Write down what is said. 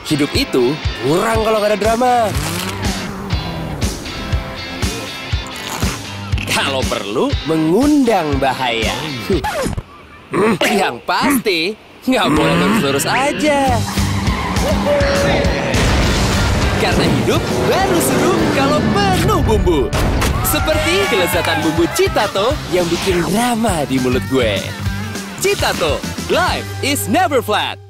Hidup itu kurang kalau nggak ada drama. Kalau perlu, mengundang bahaya. Yang pasti, nggak boleh lurus-lurus aja. Karena hidup baru seru kalau penuh bumbu. Seperti kelezatan bumbu Citato yang bikin drama di mulut gue. Citato, life is never flat.